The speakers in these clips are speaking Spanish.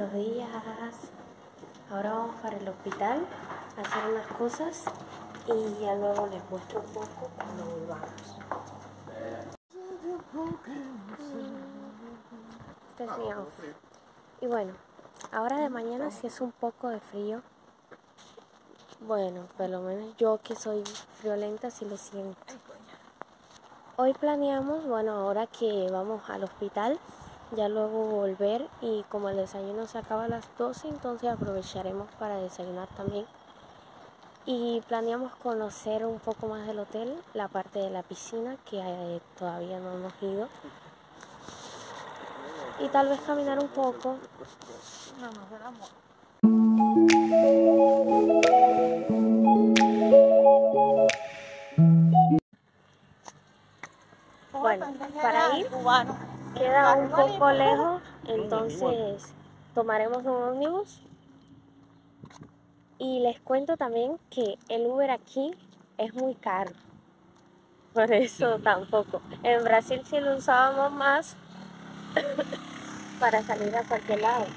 buenos días. Ahora vamos para el hospital a hacer unas cosas y ya luego les muestro un poco cuando volvamos. Este es mi outfit. Y bueno, ahora de mañana sí es un poco de frío. Bueno, por lo menos yo que soy friolenta sí lo siento. Hoy planeamos, bueno, ahora que vamos al hospital, ya luego volver y como el desayuno se acaba a las 12, entonces aprovecharemos para desayunar también. Y planeamos conocer un poco más del hotel, la parte de la piscina que todavía no hemos ido. Y tal vez caminar un poco. Bueno, para ir queda un poco lejos, entonces tomaremos un ómnibus. Y les cuento también que el Uber aquí es muy caro. Por eso tampoco. En Brasil sí lo usábamos más para salir a cualquier lado.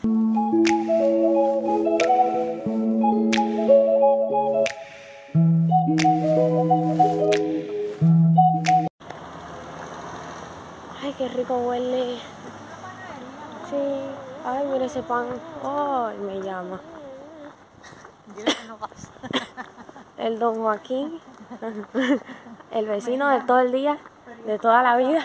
Ay, qué rico huele. Sí. Ay, mira ese pan. Ay, me llama. El don Joaquín. El vecino de todo el día, de toda la vida.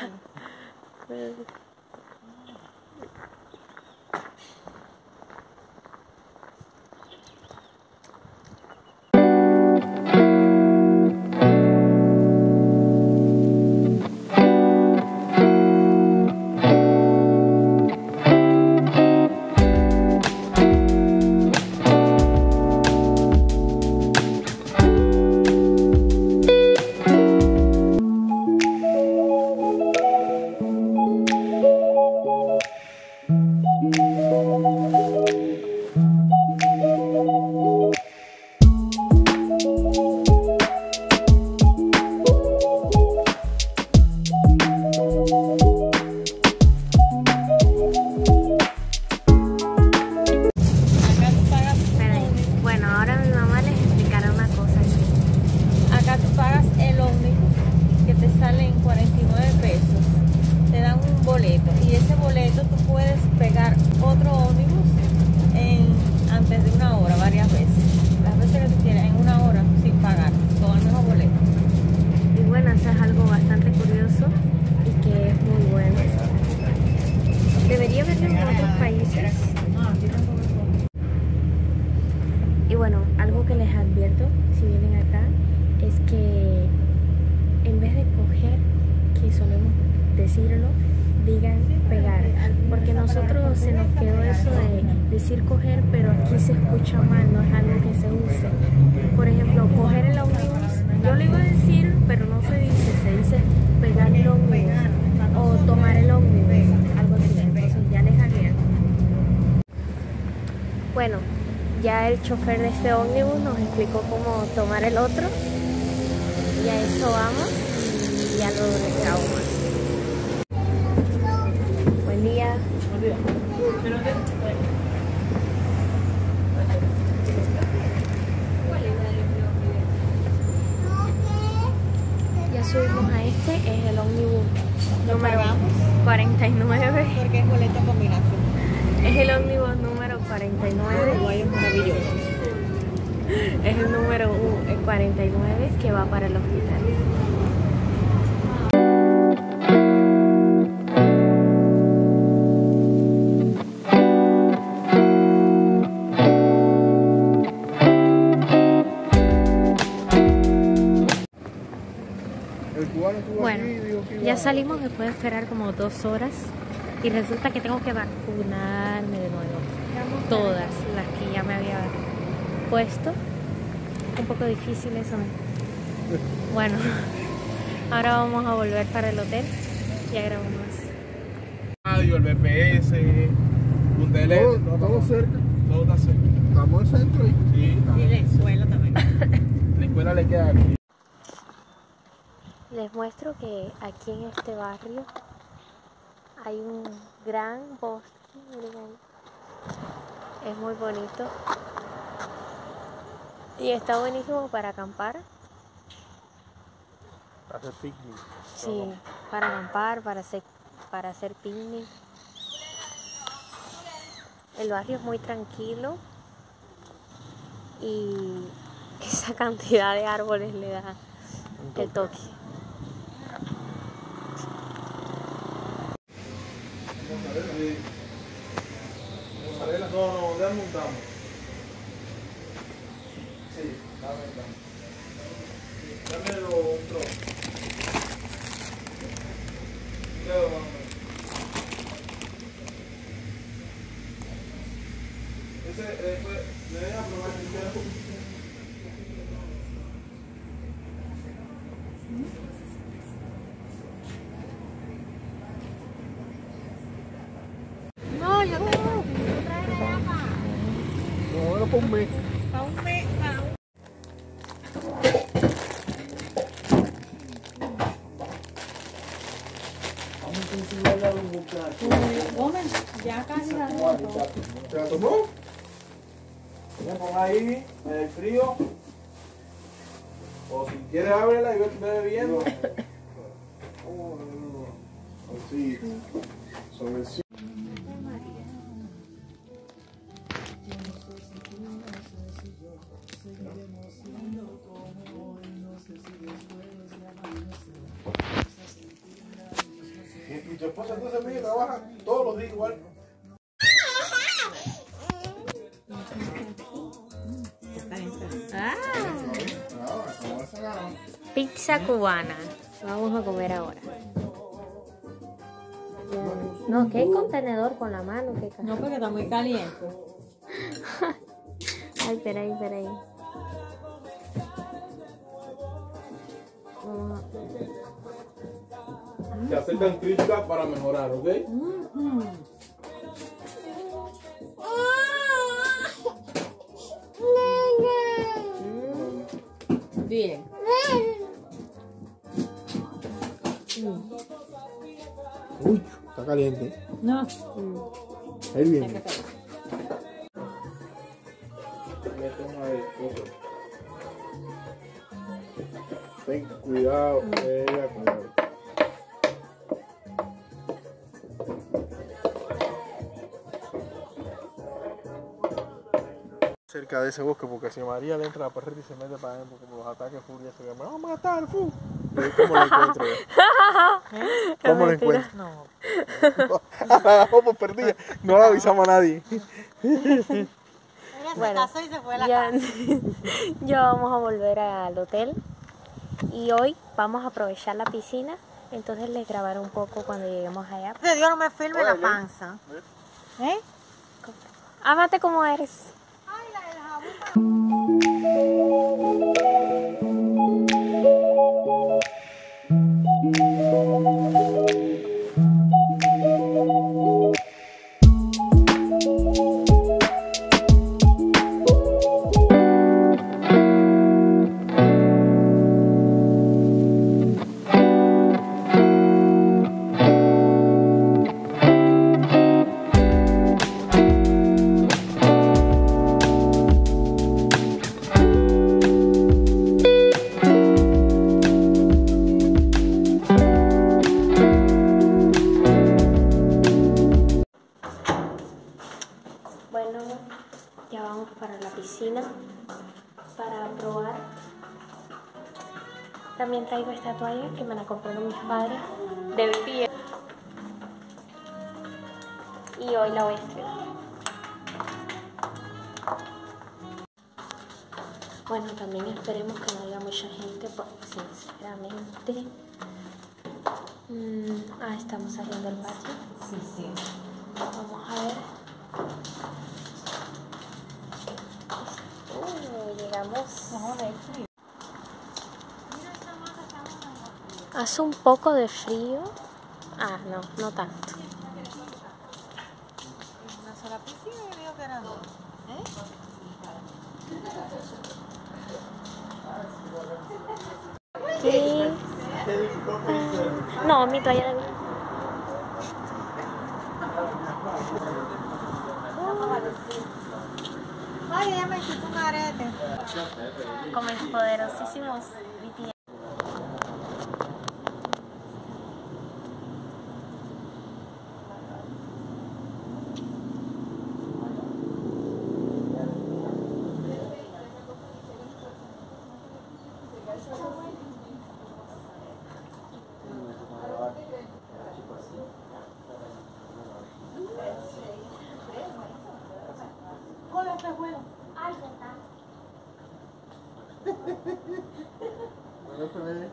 Y ese boleto tú puedes pegar otro ómnibus antes de una hora, varias veces. Las veces que tú quieras, en una hora, sin pagar, todo el mismo boleto. Y bueno, eso es algo bastante curioso y que es muy bueno. Debería verlo en otros países. Y bueno, algo que les advierto si vienen acá es que en vez de coger, que solemos decirlo, digan pegar, porque nosotros se nos quedó eso de decir coger, pero aquí se escucha mal, no es algo que se use. Por ejemplo, coger el ómnibus, yo lo iba a decir, pero no se dice pegar el ómnibus o tomar el ómnibus, algo así, entonces ya les advierto. Bueno, ya el chofer de este ómnibus nos explicó cómo tomar el otro, y a eso vamos, y ya luego les grabo más. Buen día. Ya subimos a este, es el ómnibus número 49. Porque es boleto combinación. Es el ómnibus número 49. Uruguay es maravilloso. Es el número 49 que va para el hospital. Bueno, ya salimos después de esperar como 2 horas y resulta que tengo que vacunarme de nuevo. Todas las que ya me había puesto. Un poco difícil eso, ¿no? Bueno, ahora vamos a volver para el hotel. Ya grabamos más. Radio, el BPS, Punta del Este, todo cerca. Todo está cerca. Estamos en el centro. Sí, Y la escuela también. la escuela le queda aquí. Les muestro que aquí en este barrio hay un gran bosque, miren ahí, Es muy bonito. Y está buenísimo para acampar. Para hacer picnic. Sí, para acampar, para hacer picnic. El barrio es muy tranquilo y esa cantidad de árboles le da el toque. No, dame un damo. Sí, dame un damo. Dámelo un trozo. Ese, le deja probar primero. No, yo tengo. No, era por un mes. Para un mes, para un... Gómez, ya casi la tengo. ¿Se la tomó? Le pon ahí, el frío. O si quieres ábrela y ve bebiendo. Así, suavecito. Y tu esposa entonces mira, trabaja todos los días igual. Pizza cubana. Vamos a comer ahora. No, que hay contenedor con la mano. No, porque está muy caliente. Ay, espera ahí, espera ahí. Te aceptan críticas para mejorar, ¿ok? Bien. Uy, está caliente. No. Ahí viene. Ten cuidado, cuidado. Cerca de ese bosque, porque si María le entra a la perrita y se mete para adentro, como los ataques furiosos, que me van a matar, fu. ¿Cómo la encuentro yo? ¿Cómo la encuentro? No. La agarramos perdida, no la avisamos a nadie. Bueno, y se fue a la ya, ya vamos a volver al hotel y hoy vamos a aprovechar la piscina, entonces les grabaré un poco cuando lleguemos allá. De Dios, no me filme la panza. ¿Eh? Ámate como eres. Ay, la del jabón. Bueno, ya vamos para la piscina para probar. También traigo esta toalla que me la compraron mis padres de piel. Y hoy la voy a estrenar. Bueno, también esperemos que no haya mucha gente porque sinceramente... estamos saliendo del patio. Sí. Vamos a ver. Llegamos. Hace un poco de frío. No tanto. Una sola piscina y digo que eran dos. Sí. No, mi toalla de ella me quitó un arete. Con mis poderosísimos BTS. Con los espejuelos. Ay, ¿qué tal? Con los espejuelos.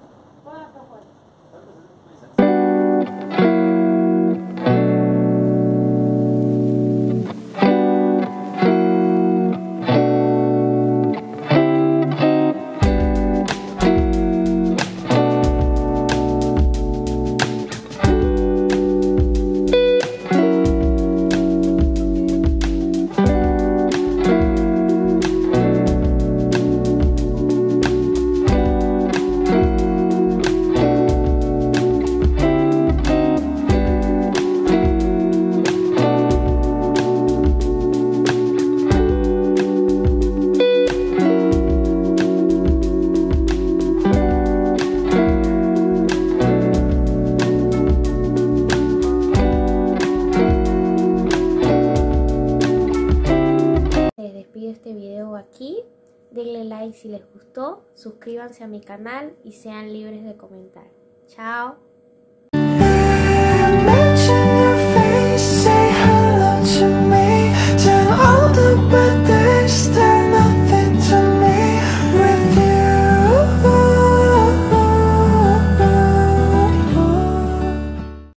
Les despido este video aquí. Denle like si les gustó, suscríbanse a mi canal y sean libres de comentar. Chao.